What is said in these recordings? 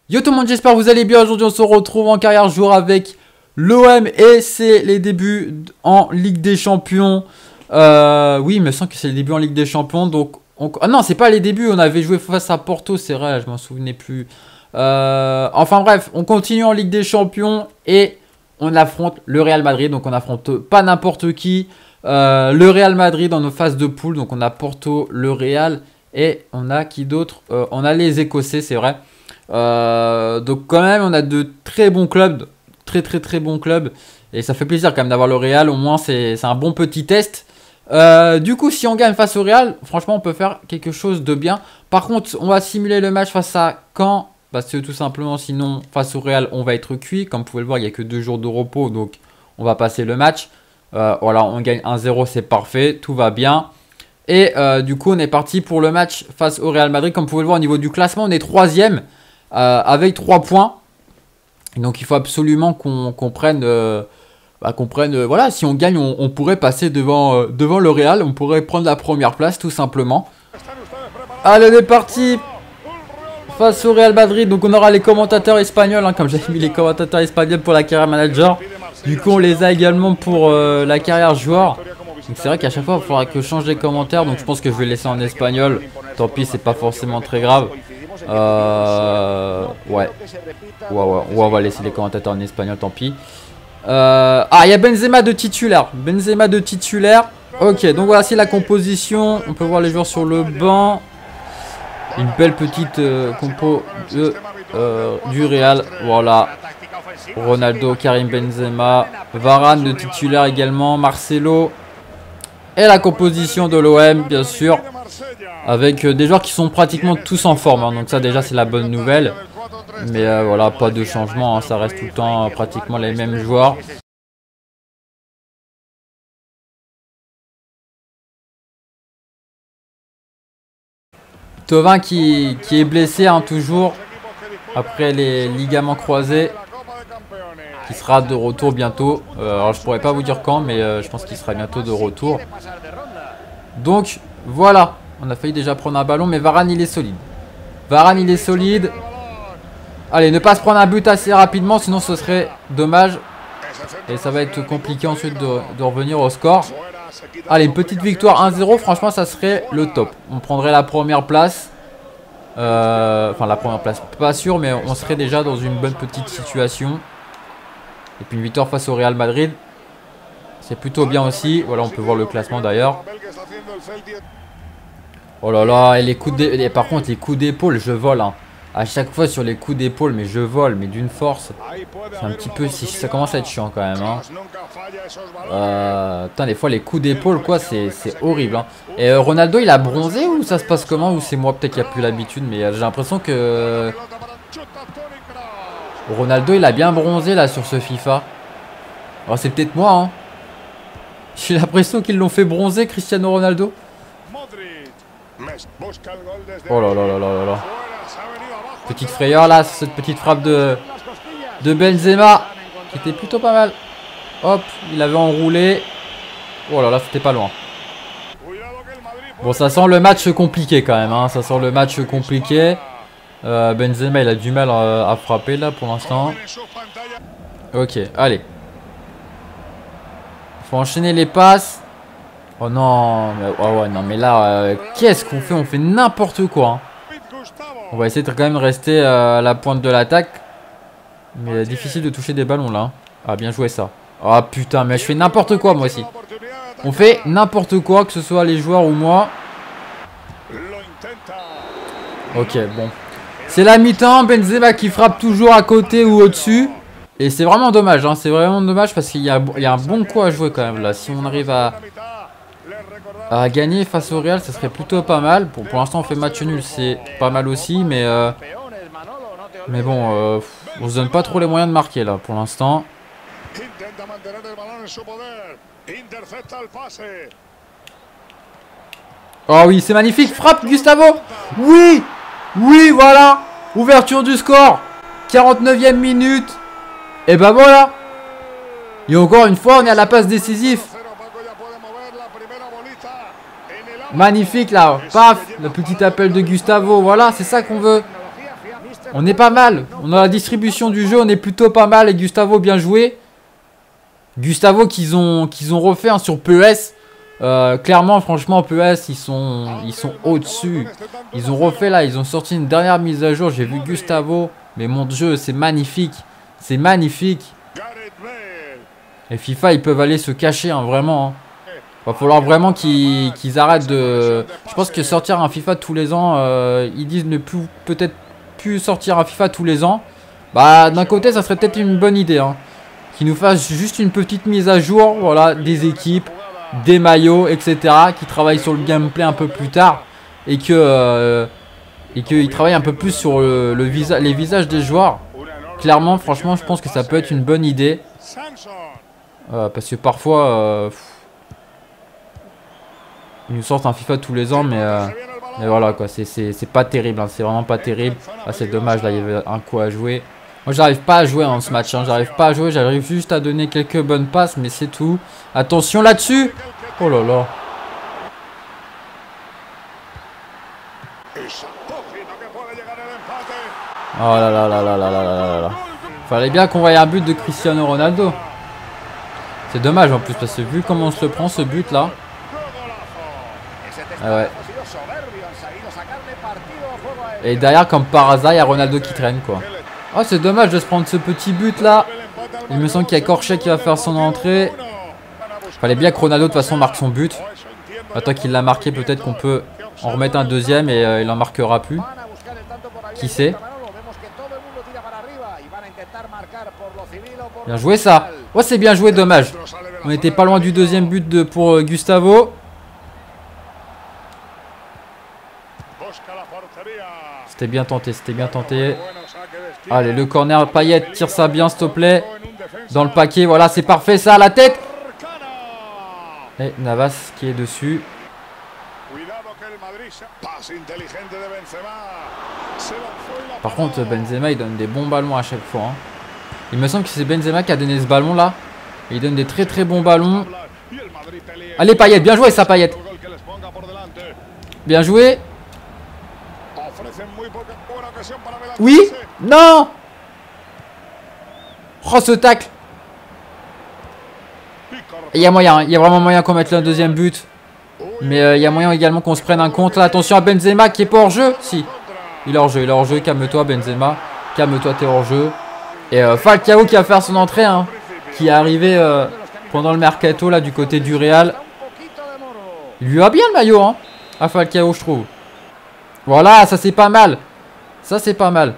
Yo tout le monde, j'espère que vous allez bien. Aujourd'hui on se retrouve en carrière jour avec l'OM et c'est les débuts en Ligue des Champions. Oui, il me semble que c'est les débuts en Ligue des Champions. Donc ah non, c'est pas les débuts, on avait joué face à Porto, c'est vrai, je m'en souvenais plus. Enfin bref, on continue en Ligue des Champions et on affronte le Real Madrid. Donc on affronte pas n'importe qui. Le Real Madrid dans nos phases de poule. Donc on a Porto, le Real et on a qui d'autre, on a les Écossais, c'est vrai. Donc quand même on a de très bons clubs, très bons clubs, et ça fait plaisir quand même d'avoir le Real. Au moins c'est un bon petit test. Du coup si on gagne face au Real, franchement on peut faire quelque chose de bien. Par contre on va simuler le match face à Caen, parce que tout simplement sinon face au Real on va être cuit. Comme vous pouvez le voir, il n'y a que 2 jours de repos, donc on va passer le match. Voilà, on gagne 1-0, c'est parfait, tout va bien. Et du coup on est parti pour le match face au Real Madrid. Comme vous pouvez le voir au niveau du classement, on est 3ème avec 3 points. Donc il faut absolument qu'on prenne, voilà, si on gagne on pourrait passer devant le Real. On pourrait prendre la première place tout simplement. Allez, on est parti face au Real Madrid. Donc on aura les commentateurs espagnols, hein, comme j'avais mis les commentateurs espagnols pour la carrière manager. Du coup on les a également pour la carrière joueur. Donc c'est vrai qu'à chaque fois il faudra que je change les commentaires. Donc je pense que je vais laisser en espagnol. Tant pis, c'est pas forcément très grave. Ouais, on va laisser les commentateurs en espagnol, tant pis. Ah, il y a Benzema de titulaire. Ok, donc voici la composition. On peut voir les joueurs sur le banc. Une belle petite compo du Real. Voilà. Ronaldo, Karim Benzema, Varane de titulaire également, Marcelo. Et la composition de l'OM, bien sûr, avec des joueurs qui sont pratiquement tous en forme, hein. Donc ça déjà c'est la bonne nouvelle. Mais voilà, pas de changement, hein. Ça reste tout le temps pratiquement les mêmes joueurs. Thauvin qui est blessé, hein, toujours, après les ligaments croisés, qui sera de retour bientôt. Alors je pourrais pas vous dire quand, mais je pense qu'il sera bientôt de retour. Donc voilà, on a failli déjà prendre un ballon, mais Varane il est solide. Allez, ne pas se prendre un but assez rapidement, sinon ce serait dommage. Et ça va être compliqué ensuite de revenir au score. Allez, une petite victoire 1-0, franchement ça serait le top. On prendrait la première place. Enfin la première place, pas sûr, mais on serait déjà dans une bonne petite situation. Et puis une victoire face au Real Madrid, c'est plutôt bien aussi. Voilà, on peut voir le classement d'ailleurs. Oh là là, et les coups d'épaule. Par contre, les coups d'épaule, je vole, hein. À chaque fois sur les coups d'épaule, mais je vole, mais d'une force. C'est un petit peu, ça commence à être chiant quand même, hein. Putain, des fois les coups d'épaule, quoi, c'est horrible, hein. Et Ronaldo, il a bronzé ou ça se passe comment? Ou c'est moi peut-être qui a plus l'habitude, mais j'ai l'impression que Ronaldo, il a bien bronzé là sur ce FIFA. Alors c'est peut-être moi, hein. J'ai l'impression qu'ils l'ont fait bronzer, Cristiano Ronaldo. Oh là là là là là. Petite frayeur là, cette petite frappe de Benzema, qui était plutôt pas mal. Hop, il avait enroulé. Oh là là, c'était pas loin. Bon, ça sent le match compliqué quand même, hein. Ça sent le match compliqué. Benzema, il a du mal à frapper là pour l'instant. Ok, allez. Faut enchaîner les passes. Oh non, mais, oh ouais, non, mais là, qu'est-ce qu'on fait? On fait n'importe quoi, hein. On va essayer de quand même rester à la pointe de l'attaque. Mais difficile de toucher des ballons là. Ah, bien joué ça. Ah putain, mais je fais n'importe quoi moi aussi. On fait n'importe quoi, que ce soit les joueurs ou moi. Ok, bon. C'est la mi-temps, Benzema qui frappe toujours à côté ou au-dessus. Et c'est vraiment dommage, hein. C'est vraiment dommage parce qu'il y a un bon coup à jouer quand même là. Si on arrive à gagner face au Real, ça serait plutôt pas mal. Pour l'instant on fait match nul, c'est pas mal aussi. Mais bon, on se donne pas trop les moyens de marquer là pour l'instant. Oh oui, c'est magnifique, frappe Gustavo. Oui, oui, voilà. Ouverture du score, 49e minute. Et ben voilà. Et encore une fois on est à la passe décisive. Magnifique là, paf, le petit appel de Gustavo, voilà, c'est ça qu'on veut. On est pas mal. On a la distribution du jeu, on est plutôt pas mal. Et Gustavo, bien joué. Gustavo qu'ils ont refait hein, sur PES. Clairement, franchement, PES, ils sont au-dessus. Ils ont refait là, ils ont sorti une dernière mise à jour. J'ai vu Gustavo. Mais mon Dieu, c'est magnifique. C'est magnifique. Et FIFA, ils peuvent aller se cacher, hein, vraiment. Hein. Va falloir vraiment qu'ils arrêtent de... Je pense que sortir un FIFA tous les ans, ils disent ne plus peut-être plus sortir un FIFA tous les ans. Bah, d'un côté, ça serait peut-être une bonne idée. Hein. Qu'ils nous fassent juste une petite mise à jour, voilà, des équipes, des maillots, etc. Qui travaillent sur le gameplay un peu plus tard. Et que... qu'ils travaillent un peu plus sur les visages des joueurs. Clairement, franchement, je pense que ça peut être une bonne idée. Parce que parfois... ils nous sortent un FIFA tous les ans, mais voilà quoi, c'est pas terrible, hein, c'est vraiment pas terrible. Ah, c'est dommage, là il y avait un coup à jouer. Moi j'arrive pas à jouer dans ce match, hein, j'arrive pas à jouer, j'arrive juste à donner quelques bonnes passes, mais c'est tout. Attention là-dessus. Oh là là. Oh là là là là là là là là. Fallait bien qu'on voie un but de Cristiano Ronaldo. C'est dommage en plus, parce que vu comment on se le prend ce but là. Ah ouais. Et derrière, comme par hasard, il y a Ronaldo qui traîne quoi. Oh, c'est dommage de se prendre ce petit but là. Il me semble qu'il y a Corchet qui va faire son entrée. Fallait bien que Ronaldo de toute façon marque son but. Maintenant qu'il l'a marqué, peut-être qu'on peut en remettre un deuxième et il en marquera plus. Qui sait? Bien joué ça. Ouais, c'est bien joué, dommage. On était pas loin du deuxième but pour Gustavo. C'était bien tenté, c'était bien tenté. Allez, le corner, Payet, tire ça bien, s'il te plaît. Dans le paquet, voilà, c'est parfait ça, à la tête. Et Navas qui est dessus. Par contre, Benzema, il donne des bons ballons à chaque fois. Hein. Il me semble que c'est Benzema qui a donné ce ballon là. Il donne des très très bons ballons. Allez, Payet, bien joué ça, Payet. Bien joué. Oui. Non. Oh, ce tacle. Il y a moyen, il y a vraiment moyen qu'on mette le deuxième but. Mais il y a moyen également qu'on se prenne un compte. Là, attention à Benzema qui est pas hors jeu. Si, il est hors jeu, calme-toi Benzema. Calme-toi, t'es hors jeu. Et Falcao qui va faire son entrée, hein, qui est arrivé pendant le mercato là du côté du Real. Il lui a bien le maillot, hein, à Falcao, je trouve. Voilà, ça c'est pas mal. Ça c'est pas mal.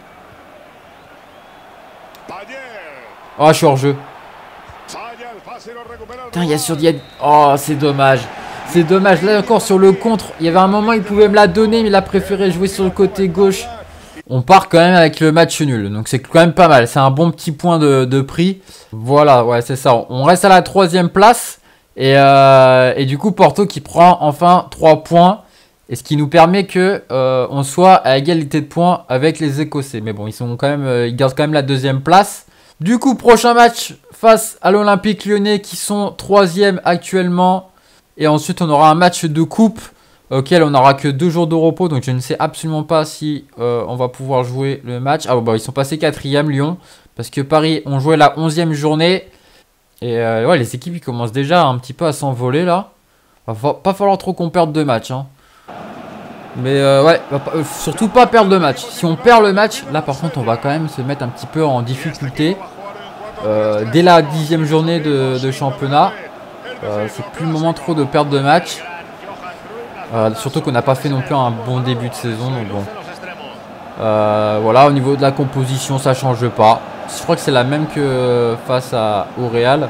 Oh, je suis hors jeu. Putain, il y a sur Died. Oh, c'est dommage. C'est dommage. Là encore sur le contre. Il y avait un moment, il pouvait me la donner, mais il a préféré jouer sur le côté gauche. On part quand même avec le match nul. Donc c'est quand même pas mal. C'est un bon petit point de prix. Voilà, ouais, c'est ça. On reste à la 3e place. Et du coup, Porto qui prend enfin 3 points. Et ce qui nous permet que on soit à égalité de points avec les Écossais. Mais bon, ils gardent quand même la 2e place. Du coup, prochain match face à l'Olympique Lyonnais qui sont 3e actuellement. Et ensuite, on aura un match de coupe auquel on n'aura que 2 jours de repos. Donc, je ne sais absolument pas si on va pouvoir jouer le match. Ah, bah, ils sont passés 4e, Lyon. Parce que Paris ont joué la 11e journée. Et ouais, les équipes ils commencent déjà un petit peu à s'envoler là. Va pas falloir trop qu'on perde de match. Hein. Mais ouais, surtout pas perdre le match. Si on perd le match, là par contre, on va quand même se mettre un petit peu en difficulté. Dès la 10e journée de championnat. C'est plus le moment trop de perdre de match. Surtout qu'on n'a pas fait non plus un bon début de saison. Donc bon. Voilà, au niveau de la composition, ça change pas. Je crois que c'est la même que face au Real.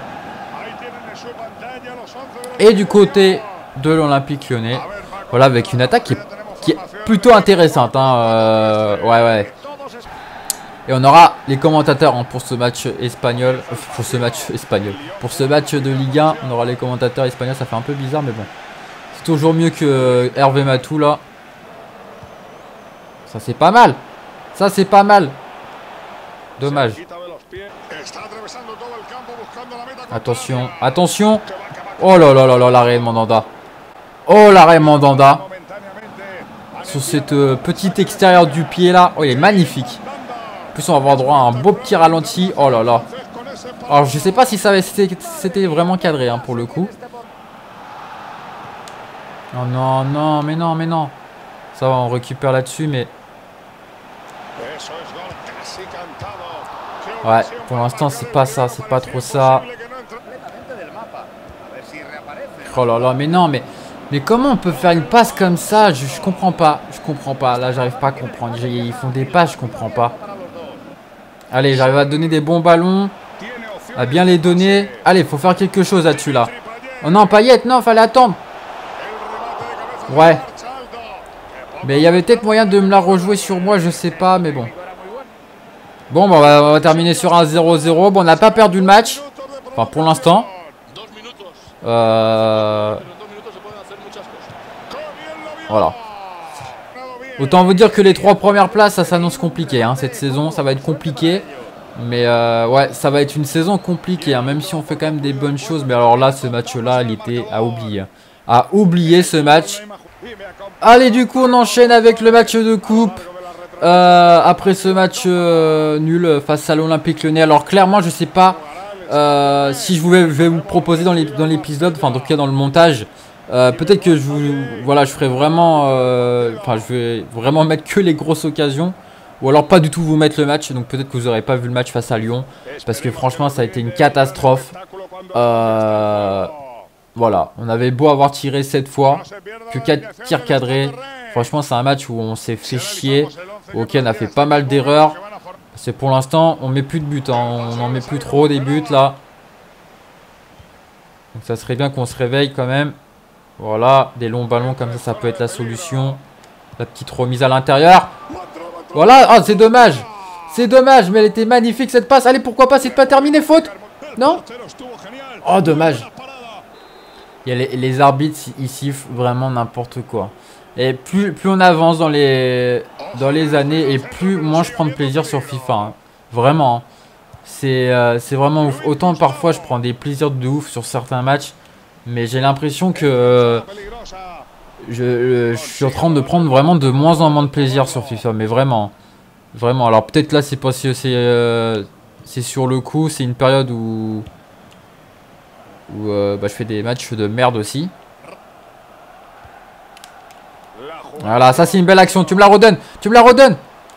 Et du côté de l'Olympique Lyonnais, voilà, avec une attaque qui est plutôt intéressante. Hein, ouais. Et on aura les commentateurs hein, pour ce match espagnol. Pour ce match de Ligue 1, on aura les commentateurs espagnols. Ça fait un peu bizarre, mais bon. C'est toujours mieux que Hervé Matou là. Ça c'est pas mal. Ça c'est pas mal. Dommage. Attention, attention. Oh là là là là, l'arrêt de Mandanda. Oh, l'arrêt de Mandanda. sur cette petite extérieure du pied là. Oh, il est magnifique. En plus, on va avoir droit à un beau petit ralenti. Oh là là. Alors, je sais pas si c'était vraiment cadré hein, pour le coup. Oh non, non, mais non, mais non. Ça va, on récupère là-dessus, mais... Ouais, pour l'instant, c'est pas ça, c'est pas trop ça. Oh là là, mais non, mais comment on peut faire une passe comme ça? Je comprends pas, je comprends pas. Là, j'arrive pas à comprendre. Ils font des passes, je comprends pas. Allez, j'arrive à donner des bons ballons. À bien les donner. Allez, faut faire quelque chose là-dessus, là. Oh non, Payet, non, fallait attendre. Ouais. Mais il y avait peut-être moyen de me la rejouer sur moi, je sais pas, mais bon. Bon, bah, on va terminer sur un 0-0. Bon, on n'a pas perdu le match. Enfin, pour l'instant. Voilà. Autant vous dire que les 3 premières places, ça s'annonce compliqué. Hein, cette saison, ça va être compliqué. Mais ouais, ça va être une saison compliquée. Hein, même si on fait quand même des bonnes choses. Mais alors là, ce match-là, il était à oublier. À oublier ce match. Allez, du coup, on enchaîne avec le match de coupe. Après ce match nul face à l'Olympique Lyonnais. Alors clairement, je sais pas si je vais vous proposer dans l'épisode, enfin en tout cas dans le montage. Peut-être que je ferai vraiment, enfin je vais vraiment mettre que les grosses occasions. Ou alors pas du tout vous mettre le match. Donc peut-être que vous n'aurez pas vu le match face à Lyon. Parce que franchement, ça a été une catastrophe. Voilà, on avait beau avoir tiré 7 fois, que 4 tirs cadrés. Franchement, c'est un match où on s'est fait chier. Ok, on a fait pas mal d'erreurs. C'est pour l'instant, on met plus de buts. Hein. On n'en met plus trop des buts là. Donc ça serait bien qu'on se réveille quand même. Voilà, des longs ballons comme ça peut être la solution. La petite remise à l'intérieur. Voilà, ah c'est dommage. C'est dommage, mais elle était magnifique cette passe. Allez, pourquoi pas, c'est pas terminé, faute? Non? Oh, dommage. Il y a les arbitres, ils sifflent vraiment n'importe quoi. Et plus on avance dans les années, et plus moi je prends de plaisir sur FIFA. Hein. Vraiment. Hein. C'est vraiment ouf. Autant parfois je prends des plaisirs de ouf sur certains matchs. Mais j'ai l'impression que je suis en train de prendre vraiment de moins en moins de plaisir sur FIFA. Mais vraiment. Vraiment. Alors peut-être là c'est parce que c'est sur le coup. C'est une période où je fais des matchs de merde aussi. Voilà, ça c'est une belle action. Tu me la redonnes. Tu me la redonnes.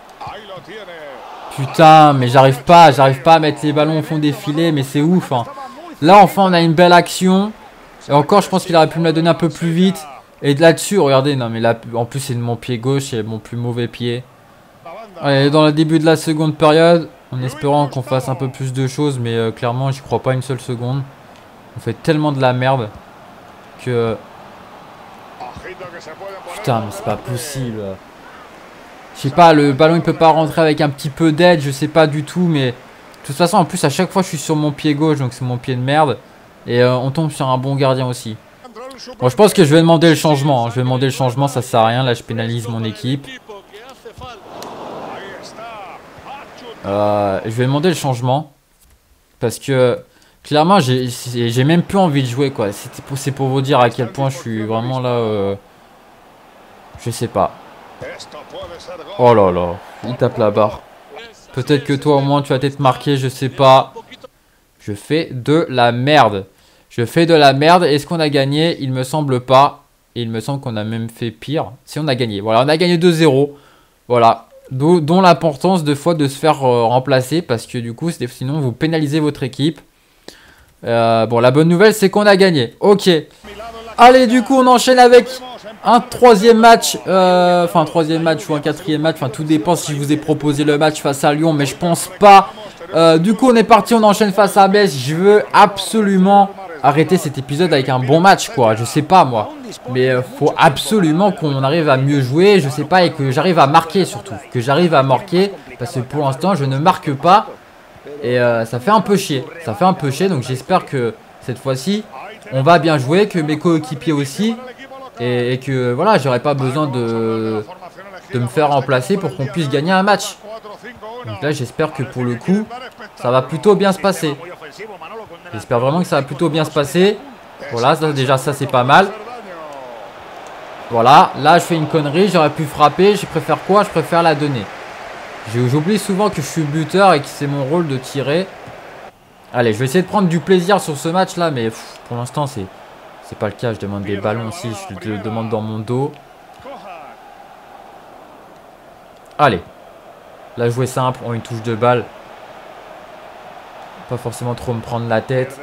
Putain, mais j'arrive pas à mettre les ballons au fond des filets. Mais c'est ouf. Hein. Là, enfin, on a une belle action. Et encore, je pense qu'il aurait pu me la donner un peu plus vite. Et là-dessus, regardez. Non, mais là, en plus, c'est de mon pied gauche. C'est mon plus mauvais pied. Allez, dans le début de la seconde période. En espérant qu'on fasse un peu plus de choses. Mais clairement, j'y crois pas une seule seconde. On fait tellement de la merde que... Putain, mais c'est pas possible. Je sais pas, le ballon il peut pas rentrer avec un petit peu d'aide, je sais pas du tout. Mais de toute façon, en plus, à chaque fois, je suis sur mon pied gauche, donc c'est mon pied de merde. Et on tombe sur un bon gardien aussi. Bon, je pense que je vais demander le changement. Hein. Je vais demander le changement, ça sert à rien. Là, je pénalise mon équipe. Je vais demander le changement. Parce que... Clairement, j'ai même plus envie de jouer, quoi. C'est pour vous dire à quel point je suis vraiment là... Je sais pas. Oh là là, il tape la barre. Peut-être que toi, au moins, tu vas t'être marqué, je sais pas. Je fais de la merde. Je fais de la merde. Est-ce qu'on a gagné? Il me semble pas. Et il me semble qu'on a même fait pire. Si on a gagné. Voilà, on a gagné 2-0. Voilà. Dont l'importance de fois de se faire remplacer. Parce que du coup, sinon, vous pénalisez votre équipe. Bon, la bonne nouvelle, c'est qu'on a gagné. Ok. Allez, du coup, on enchaîne avec un troisième match. Enfin, un troisième match ou un quatrième match. Enfin, tout dépend si je vous ai proposé le match face à Lyon. Mais je pense pas. Du coup, on est parti. On enchaîne face à Metz. Je veux absolument arrêter cet épisode avec un bon match, quoi. Je sais pas, moi. Mais faut absolument qu'on arrive à mieux jouer. Je sais pas. Et que j'arrive à marquer, surtout. Que j'arrive à marquer. Parce que pour l'instant, je ne marque pas. Et ça fait un peu chier. Ça fait un peu chier. Donc j'espère que cette fois-ci, on va bien jouer. Que mes coéquipiers aussi. Et que voilà, j'aurai pas besoin de me faire remplacer pour qu'on puisse gagner un match. Donc là, j'espère que pour le coup, ça va plutôt bien se passer. J'espère vraiment que ça va plutôt bien se passer. Voilà, ça, déjà ça c'est pas mal. Voilà, là je fais une connerie, j'aurais pu frapper, je préfère quoi? Je préfère la donner. J'oublie souvent que je suis buteur et que c'est mon rôle de tirer. Allez, je vais essayer de prendre du plaisir sur ce match là, mais pour l'instant c'est pas le cas. Je demande des ballons aussi, je le demande dans mon dos. Allez, là jouer simple, on une touche de balle. Pas forcément trop me prendre la tête.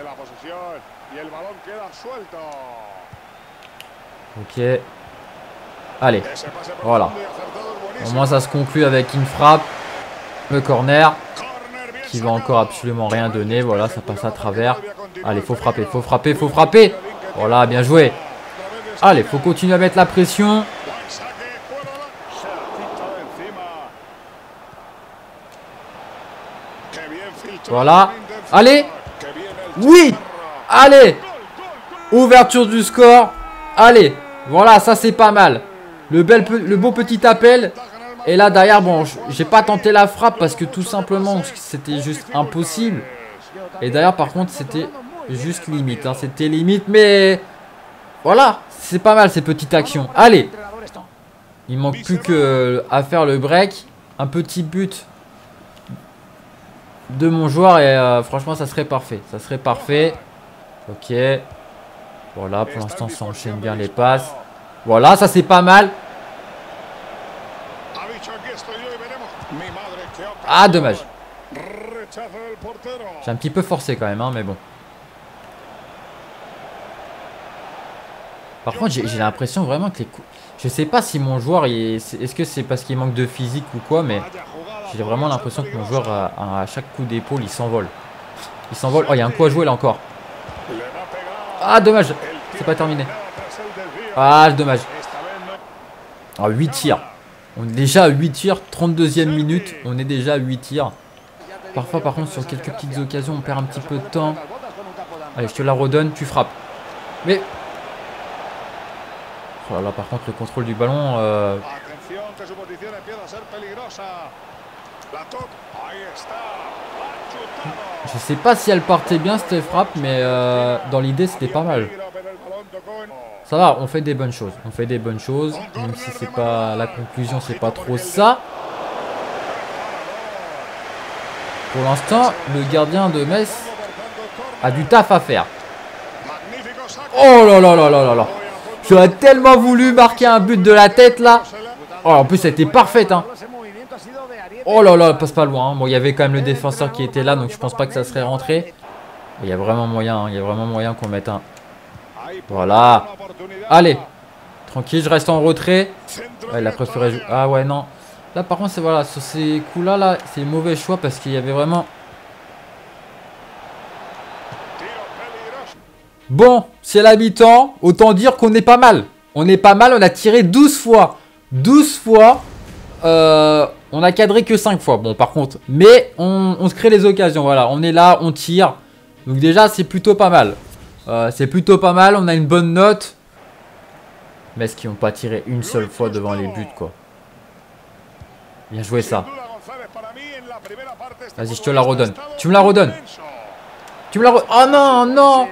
Ok. Allez, voilà. Au moins ça se conclut avec une frappe. Le corner. Qui va encore absolument rien donner. Voilà, ça passe à travers. Allez, faut frapper, faut frapper, faut frapper. Voilà, bien joué. Allez, faut continuer à mettre la pression. Voilà. Allez. Oui. Allez. Ouverture du score. Allez. Voilà, ça c'est pas mal. Le beau petit appel. Et là derrière, bon, j'ai pas tenté la frappe parce que tout simplement c'était juste impossible. Et derrière par contre c'était juste limite, hein. C'était limite, mais voilà, c'est pas mal ces petites actions. Allez, il manque plus que à faire le break. Un petit but de mon joueur et franchement ça serait parfait. Ça serait parfait. Ok. Voilà, pour l'instant ça enchaîne bien les passes. Voilà, ça c'est pas mal. Ah, dommage. J'ai un petit peu forcé quand même, hein, mais bon. Par contre, j'ai l'impression vraiment que les coups... Je sais pas si mon joueur... Est-ce que c'est parce qu'il manque de physique ou quoi, mais... J'ai vraiment l'impression que mon joueur, à chaque coup d'épaule, il s'envole. Il s'envole. Oh, il y a un coup à jouer là encore. Ah, dommage. C'est pas terminé. Ah, dommage. Ah, 8 tirs. On est déjà à 8 tirs, 32e minute, on est déjà à 8 tirs. Parfois par contre sur quelques petites occasions on perd un petit peu de temps. Allez, je te la redonne, tu frappes. Mais... Oh là là, par contre le contrôle du ballon... Je sais pas si elle partait bien cette frappe, mais dans l'idée c'était pas mal. Ça va, on fait des bonnes choses. On fait des bonnes choses. Même si c'est pas la conclusion, c'est pas trop ça. Pour l'instant, le gardien de Metz a du taf à faire. Oh là là là là là là. J'aurais tellement voulu marquer un but de la tête là. Oh, en plus, ça a été parfaite. Hein. Oh là là, passe pas loin. Hein. Bon, il y avait quand même le défenseur qui était là, donc je pense pas que ça serait rentré. Il y a vraiment moyen. Hein. Il y a vraiment moyen qu'on mette un... Voilà. Allez. Tranquille, je reste en retrait. Ouais, il a préféré jouer. Ah ouais, non. Là, par contre, c'est voilà. Sur ces coups-là, là, c'est mauvais choix parce qu'il y avait vraiment... Bon, c'est la mi-temps. Autant dire qu'on est pas mal. On est pas mal. On a tiré 12 fois. 12 fois. On a cadré que 5 fois. Bon, par contre. Mais on se crée les occasions. Voilà. On est là. On tire. Donc déjà, c'est plutôt pas mal. C'est plutôt pas mal, on a une bonne note. Mais est-ce qu'ils n'ont pas tiré une seule fois devant les buts, quoi. Bien joué ça. Vas-y, je te la redonne. Tu me la redonnes. Tu me la redonnes. Oh non, non.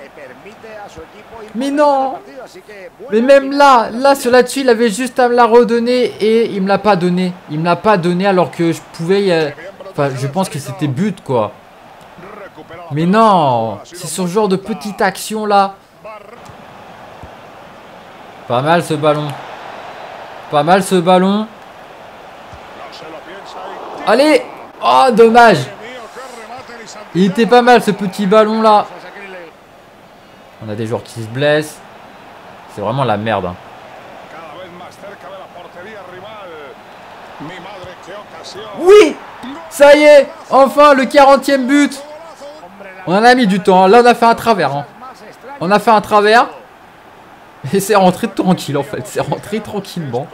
Mais non. Mais même là, là-dessus, il avait juste à me la redonner et il me l'a pas donné. Il me l'a pas donné alors que je pouvais... Enfin, je pense que c'était but, quoi. Mais non, c'est ce genre de petite action là. Pas mal ce ballon. Pas mal ce ballon. Allez. Oh, dommage. Il était pas mal ce petit ballon là. On a des joueurs qui se blessent. C'est vraiment la merde. Hein. Oui. Ça y est. Enfin le 40e but. On en a mis du temps. Là, on a fait un travers. Hein. On a fait un travers. Et c'est rentré tranquille, en fait. C'est rentré tranquillement.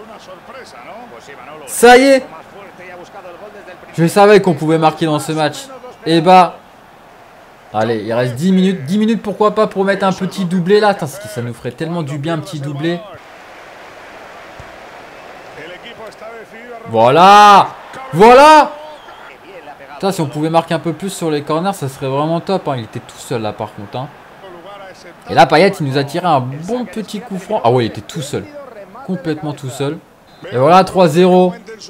Ça y est. Je savais qu'on pouvait marquer dans ce match. Et bah... Allez, il reste 10 minutes. 10 minutes, pourquoi pas, pour mettre un petit doublé, là. Attends, ça nous ferait tellement du bien, un petit doublé. Voilà. Voilà. Putain, si on pouvait marquer un peu plus sur les corners, ça serait vraiment top. Hein. Il était tout seul, là, par contre. Hein. Et là, Payet, il nous a tiré un bon petit coup franc. Ah ouais, il était tout seul. complètement tout seul. Et voilà, 3-0.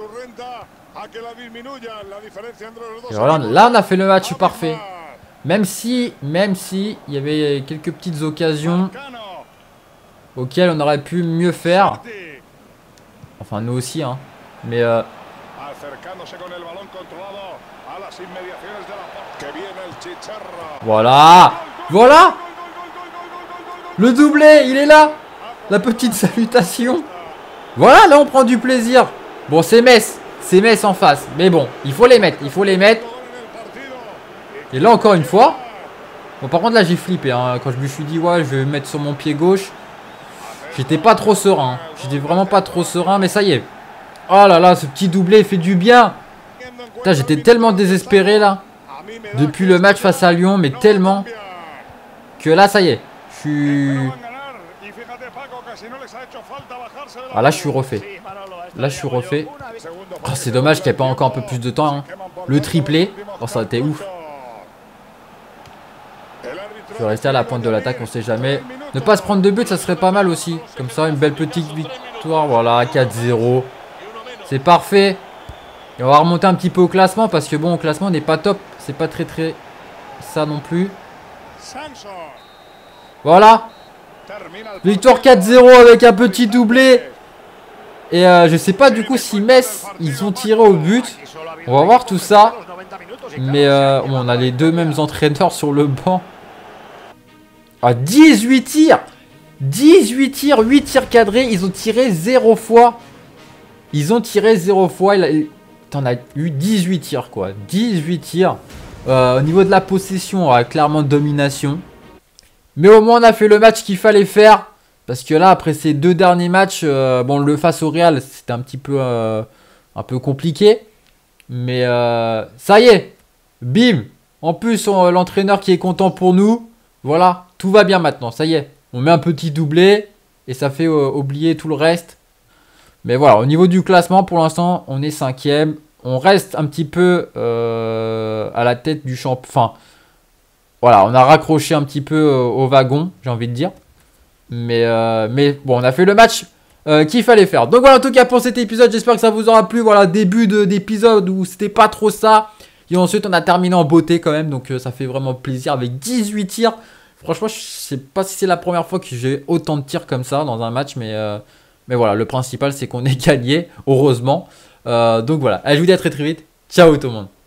Et voilà, là on a fait le match parfait. Même si il y avait quelques petites occasions auxquelles on aurait pu mieux faire. Enfin nous aussi hein. Mais voilà. Voilà. Le doublé, il est là. La petite salutation. Voilà, là on prend du plaisir. Bon, c'est Metz. C'est Metz en face. Mais bon, il faut les mettre. Il faut les mettre. Et là, encore une fois. Bon, par contre, là, j'ai flippé. Hein. Quand je me suis dit, ouais, je vais me mettre sur mon pied gauche. J'étais pas trop serein. J'étais vraiment pas trop serein. Mais ça y est. Oh là là, ce petit doublé fait du bien. Putain, j'étais tellement désespéré là. Depuis le match face à Lyon. Mais tellement. Que là, ça y est. Je suis... Ah là je suis refait. Là je suis refait. Oh, c'est dommage qu'il n'y ait pas encore un peu plus de temps hein. Le triplé. Oh ça a été ouf. Je vais rester à la pointe de l'attaque, on sait jamais. Ne pas se prendre de but ça serait pas mal aussi. Comme ça une belle petite victoire. Voilà 4-0. C'est parfait. Et on va remonter un petit peu au classement. Parce que bon au classement on n'est pas top. C'est pas très ça non plus. Voilà. Victoire 4-0 avec un petit doublé. Et je sais pas du coup si Metz ils ont tiré au but. On va voir tout ça. Mais on a les deux mêmes entraîneurs sur le banc. Ah 18 tirs. 18 tirs, 8 tirs cadrés. Ils ont tiré 0 fois. Ils ont tiré 0 fois. T'en as eu 18 tirs quoi. 18 tirs. Au niveau de la possession, clairement domination. Mais au moins on a fait le match qu'il fallait faire. Parce que là après ces deux derniers matchs, bon le face au Real c'était un peu compliqué. Mais ça y est. Bim. En plus l'entraîneur qui est content pour nous. Voilà, tout va bien maintenant, ça y est. On met un petit doublé. Et ça fait oublier tout le reste. Mais voilà, au niveau du classement pour l'instant on est 5ème. On reste un petit peu à la tête du champion. Enfin... Voilà, on a raccroché un petit peu au wagon, j'ai envie de dire. Mais bon, on a fait le match qu'il fallait faire. Donc voilà, en tout cas pour cet épisode, j'espère que ça vous aura plu. Voilà, début d'épisode où c'était pas trop ça. Et ensuite, on a terminé en beauté quand même. Donc ça fait vraiment plaisir avec 18 tirs. Franchement, je sais pas si c'est la première fois que j'ai autant de tirs comme ça dans un match. Mais voilà, le principal, c'est qu'on est gagné, heureusement. Donc voilà, allez, je vous dis à très très vite. Ciao tout le monde.